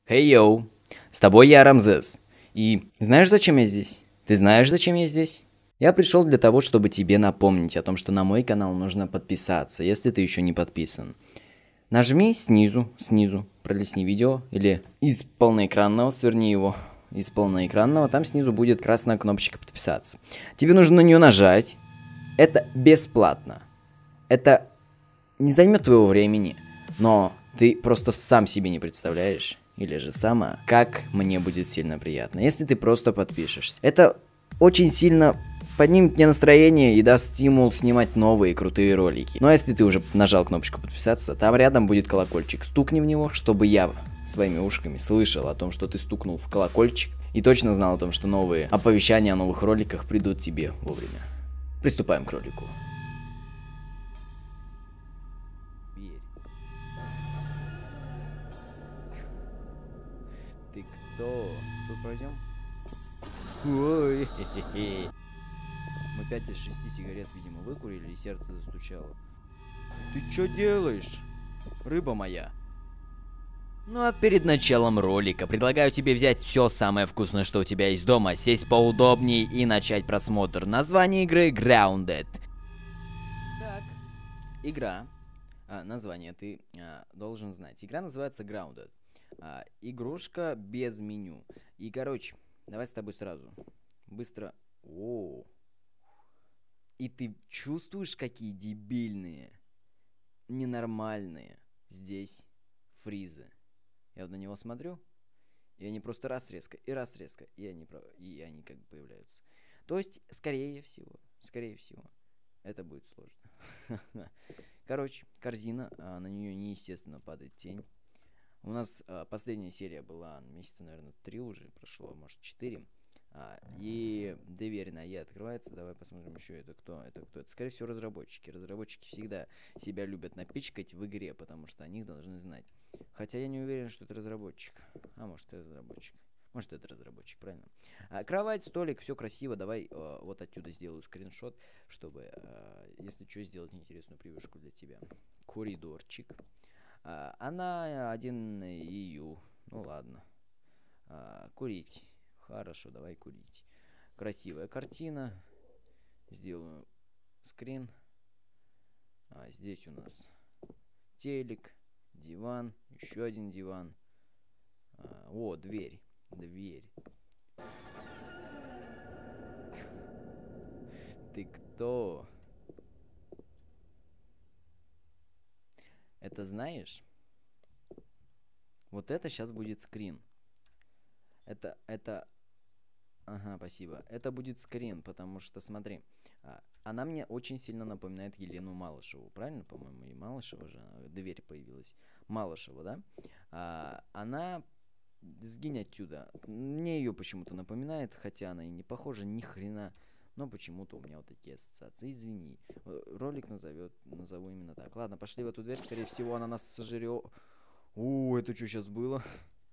Хей, йоу, с тобой я, Рамзес. И знаешь, зачем я здесь? Ты знаешь, зачем я здесь? Я пришел для того, чтобы тебе напомнить о том, что на мой канал нужно подписаться, если ты еще не подписан. Нажми снизу, пролистни видео, или из полноэкранного, сверни его, из полноэкранного, там снизу будет красная кнопочка подписаться. Тебе нужно на нее нажать, это бесплатно, это не займет твоего времени, но ты просто сам себе не представляешь, или же сама, как мне будет сильно приятно, если ты просто подпишешься. Это очень сильно поднимет мне настроение и даст стимул снимать новые крутые ролики. Ну а если ты уже нажал кнопочку подписаться, там рядом будет колокольчик. Стукни в него, чтобы я своими ушками слышал о том, что ты стукнул в колокольчик, и точно знал о том, что новые оповещания о новых роликах придут тебе вовремя. Приступаем к ролику. Ты кто? Тут пройдем? Ой, хе-хе-хе. Мы 5 из 6 сигарет, видимо, выкурили, и сердце застучало. Ты чё делаешь, рыба моя? Ну а перед началом ролика предлагаю тебе взять все самое вкусное, что у тебя есть дома, сесть поудобнее и начать просмотр. Название игры Grounded. Так, игра. Название ты должен знать. Игра называется Grounded. Игрушка без меню. И, короче, давай с тобой сразу. Быстро. О. И ты чувствуешь, какие дебильные, ненормальные здесь фризы. Я вот на него смотрю, и они просто раз резко, и они как бы появляются. То есть, скорее всего, это будет сложно. Короче, корзина, на нее неестественно падает тень. У нас последняя серия была месяца, наверное, 3 уже прошло, может 4. И дверь на Е открывается. Давай посмотрим еще, это кто? Это кто? Это, скорее всего, разработчики. Разработчики всегда себя любят напичкать в игре, потому что о них должны знать. Хотя я не уверен, что это разработчик. А может, это разработчик. Может, это разработчик, правильно. Кровать, столик, все красиво. Давай вот отсюда сделаю скриншот, чтобы, если что, сделать интересную превьюшку для тебя. Коридорчик. Она 1 EU. Ну ладно. Курить. Хорошо, давай курить. Красивая картина. Сделаю скрин. Здесь у нас телек, диван, еще один диван. О, дверь. Ты кто? Это знаешь? Вот это сейчас будет скрин. Ага, спасибо. Это будет скрин, потому что, смотри, она мне очень сильно напоминает Елену Малышеву. Правильно, по-моему, и Малышева же, дверь появилась. Малышева, да? Она... Сгинь отсюда. Мне ее почему-то напоминает, хотя она и не похожа ни хрена. Но почему-то у меня вот такие ассоциации. Извини. Ролик назову именно так. Ладно, пошли в эту дверь. Скорее всего, она нас сожрет. Это что сейчас было?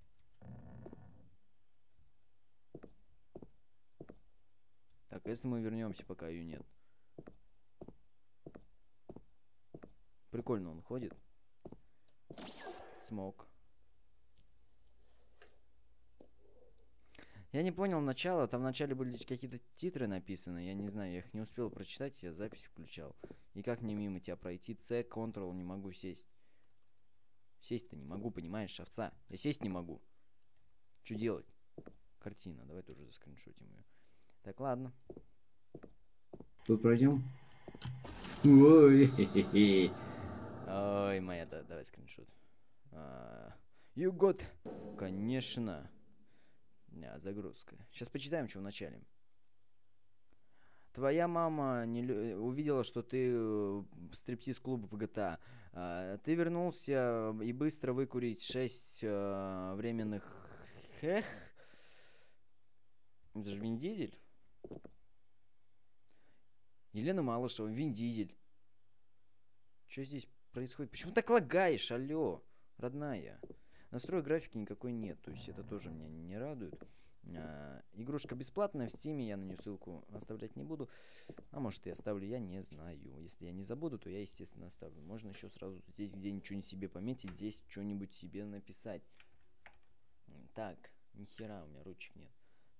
Так, если мы вернемся, пока ее нет. Прикольно он ходит. Смог. Я не понял начало. Там в начале были какие-то титры написаны. Я не знаю, я их не успел прочитать. Я запись включал. И как мне мимо тебя пройти? C, Ctrl, не могу сесть. Сесть-то не могу, понимаешь, овца. Я сесть не могу. Что делать? Картина. Давай тоже заскриншотим ее. Так, ладно. Тут пройдем. Ой, хе-хе-хе. Ой, моя, да, давай скриншот. You got... Конечно. Загрузка. Сейчас почитаем, что в начале. Твоя мама увидела, что ты стриптиз-клуб в GTA. Ты вернулся и быстро выкурить 6 временных... Это же Вин Дизель. Елена Малышева, Вин Дизель. Что здесь происходит? Почему так лагаешь, алло, родная? Настрой графики никакой нет, то есть это тоже меня не радует. Игрушка бесплатная в Стиме, я на нее ссылку оставлять не буду. А может и оставлю, я не знаю. Если я не забуду, то я, естественно, оставлю. Можно еще сразу здесь где-нибудь что-нибудь себе пометить, здесь что-нибудь себе написать. Так, нихера у меня ручек нет.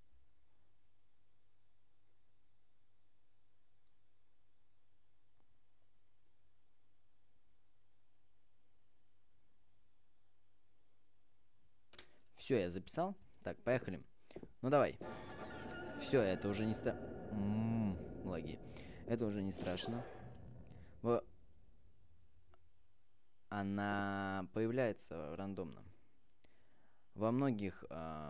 Все, я записал. Так, поехали. Ну давай. Все, это уже не лаги. Это уже не страшно. Она появляется рандомно. Во многих...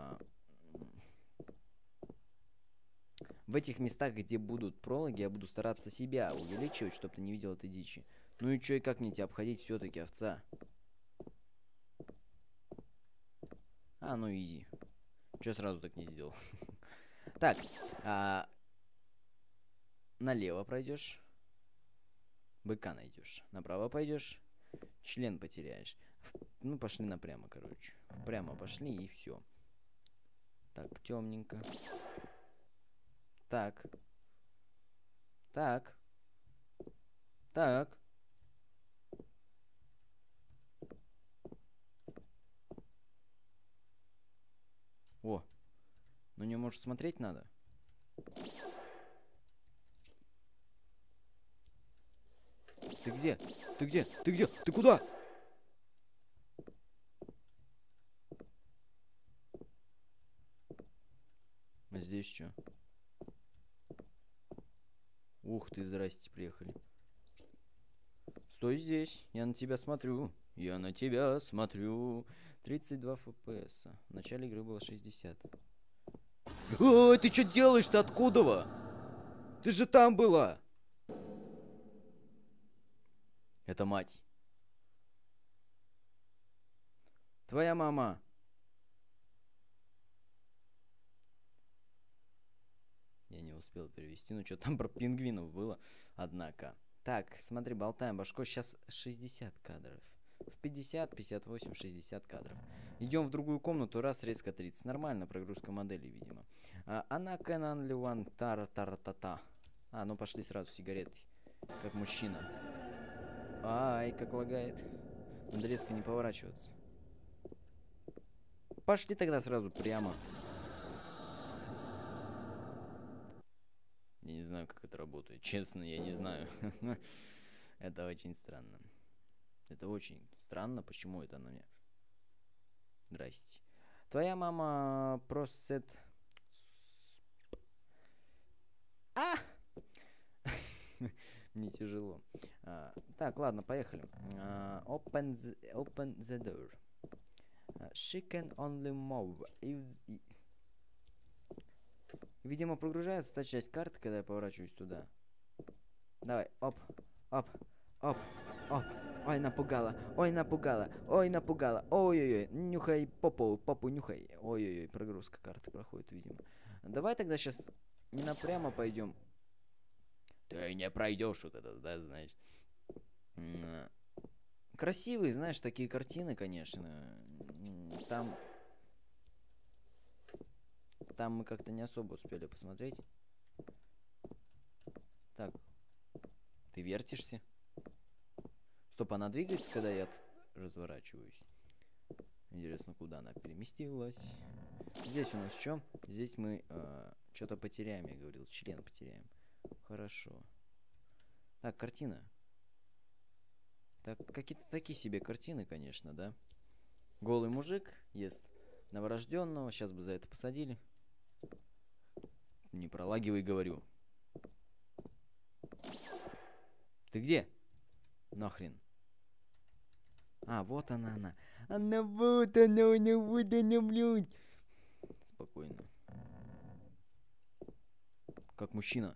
в этих местах, где будут прологи, я буду стараться себя увеличивать, чтобы ты не видел этой дичи. Ну и чё, и как мне тебя обходить все-таки, овца? А, ну иди. Чё сразу так не сделал? Так, налево пройдешь, быка найдешь, направо пойдешь, член потеряешь. Ну, пошли напрямо, короче. Прямо пошли и все. Так, темненько. Так. Так. Так. О, ну не может смотреть надо. Ты где? Ты где? Ты где? Ты куда? А здесь что? Ух ты, здрасте, приехали. Стой здесь, я на тебя смотрю. Я на тебя смотрю. 32 FPS. В начале игры было 60. Ой, ты что делаешь? Ты откуда? Ты же там была. Это мать. Твоя мама. Я не успел перевести, ну что там про пингвинов было, однако. Так, смотри, болтаем башкой, сейчас 60 кадров. В 50, 58, 60 кадров. Идем в другую комнату, раз, резко 30. Нормально, прогрузка модели, видимо. Она Canon One Тара-тара-та-та. Ну пошли сразу сигареты, как мужчина. Ай, как лагает. Надо резко не поворачиваться. Пошли тогда сразу прямо. Я не знаю, как это работает. Честно, я не знаю. Это очень странно. Это очень странно. Почему это на мне? Здрасте. Твоя мама просит... Мне тяжело. Так, ладно, поехали. Open the door. She can only move. Видимо, прогружается та часть карты, когда я поворачиваюсь туда. Давай, оп, оп, оп, оп. Ой, напугала, ой, напугала, ой, напугала. Ой-ой-ой, нюхай попу нюхай. Ой-ой-ой, прогрузка карты проходит, видимо. Давай тогда сейчас не напрямо пойдем. Ты не пройдешь вот это, да, знаешь. Красивые, знаешь, такие картины, конечно. Там мы как-то не особо успели посмотреть. Так. Ты вертишься? Стоп, она двигается, когда я разворачиваюсь? Интересно, куда она переместилась? Здесь у нас что? Здесь мы что-то потеряем, я говорил. Член потеряем. Хорошо. Так, картина. Так, какие-то такие себе картины, конечно, да? Голый мужик ест новорожденного. Сейчас бы за это посадили. Не пролагивай, говорю. Ты где? Нахрен. Вот она. Она вот она, блядь. Спокойно. Как мужчина.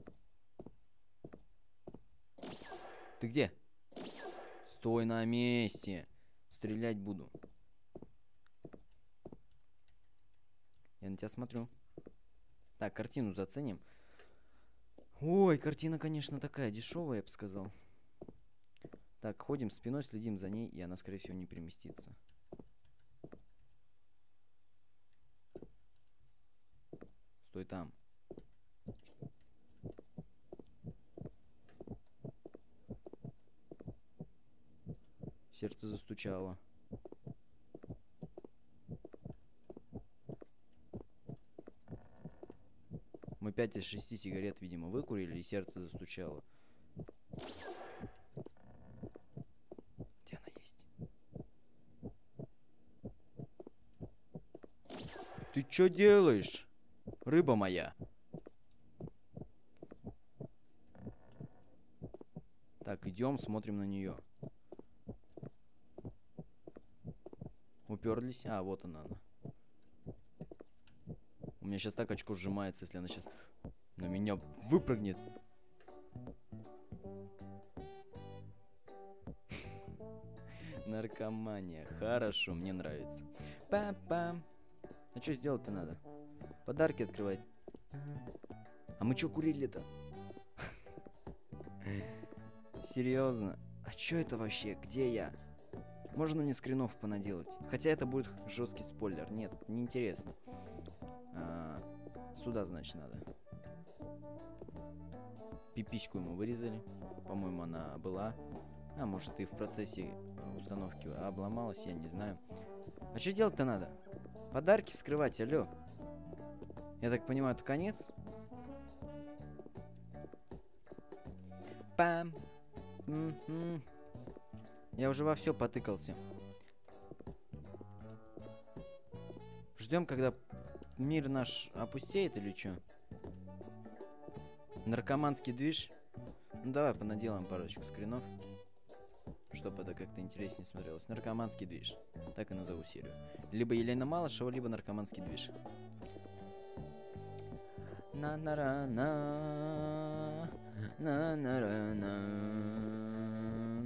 Ты где? Стой на месте. Стрелять буду. Я на тебя смотрю. Так, картину заценим. Ой, картина, конечно, такая дешевая, я бы сказал. Так, ходим спиной, следим за ней, и она, скорее всего, не переместится. Стой там. Сердце застучало. Мы 5 из 6 сигарет, видимо, выкурили, и сердце застучало. Где она есть? Ты чё делаешь, рыба моя? Так, идем, смотрим на нее. Уперлись. А, вот она. У меня сейчас так очко сжимается, если она сейчас на меня выпрыгнет. Наркомания. Хорошо, мне нравится. Па-па. А что сделать-то надо? Подарки открывать. А мы что курили-то? Серьезно? А что это вообще? Где я? Можно мне скринов понаделать? Хотя это будет жесткий спойлер. Нет, неинтересно. Сюда, значит, надо. Пипичку ему вырезали. По-моему, она была. А может, и в процессе установки обломалась, я не знаю. А что делать-то надо? Подарки вскрывать, алло. Я так понимаю, это конец? Пам. Я уже во все потыкался. Ждем, когда мир наш опустеет или что? Наркоманский движ. Ну давай понаделаем парочку скринов, чтобы это как-то интереснее смотрелось. Наркоманский движ. Так и назову серию. Либо Елена Малышева, либо наркоманский движ. На-на-ра-на. На-на-ра-на.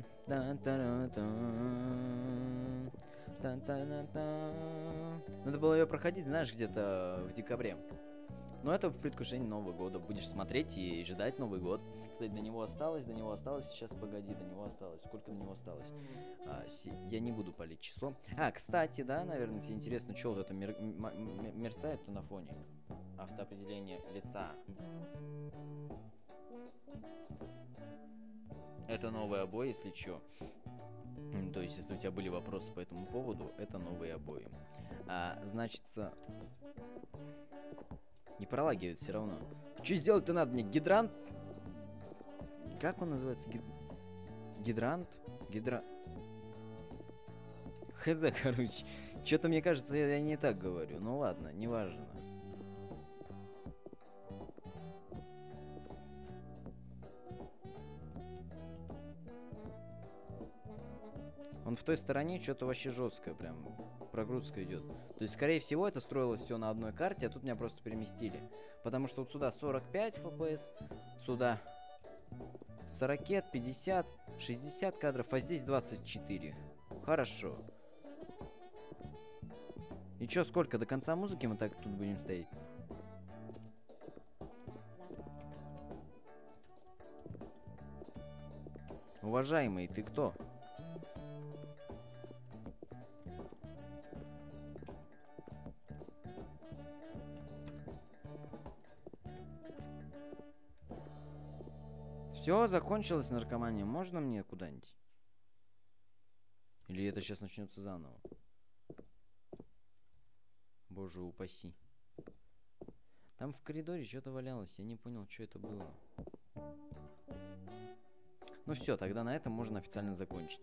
Надо было ее проходить, знаешь, где-то в декабре. Но это в предвкушении Нового года. Будешь смотреть и ждать Новый год. Кстати, до него осталось. Сейчас, погоди, до него осталось. Сколько до него осталось? Я не буду палить число. Кстати, да, наверное, тебе интересно, что вот это мерцает-то на фоне? Автоопределение лица. Это новые обои, если чё. То есть, если у тебя были вопросы по этому поводу, это новые обои. Значится... Не пролагивает все равно. Что сделать-то надо мне? Гидрант? Как он называется? Гидрант? Хз, короче. Что-то мне кажется, я не так говорю. Ну ладно, неважно. Он в той стороне что-то вообще жесткое, прям прогрузка идет. То есть, скорее всего, это строилось все на одной карте, а тут меня просто переместили. Потому что вот сюда 45 FPS, сюда 40, 50, 60 кадров, а здесь 24. Хорошо. И чё, сколько? До конца музыки мы так тут будем стоять? Уважаемый, ты кто? Все, закончилась наркомания. Можно мне куда-нибудь? Или это сейчас начнется заново? Боже упаси. Там в коридоре что-то валялось. Я не понял, что это было. Ну все, тогда на этом можно официально закончить.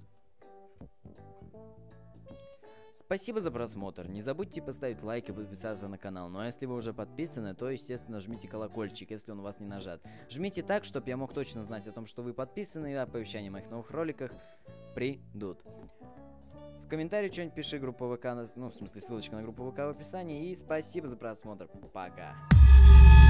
Спасибо за просмотр. Не забудьте поставить лайк и подписаться на канал. Ну а если вы уже подписаны, то, естественно, жмите колокольчик, если он у вас не нажат. Жмите так, чтобы я мог точно знать о том, что вы подписаны, и оповещания о моих новых роликах придут. В комментарии что-нибудь пиши, группа ВК, ну, в смысле, ссылочка на группу ВК в описании. И спасибо за просмотр. Пока.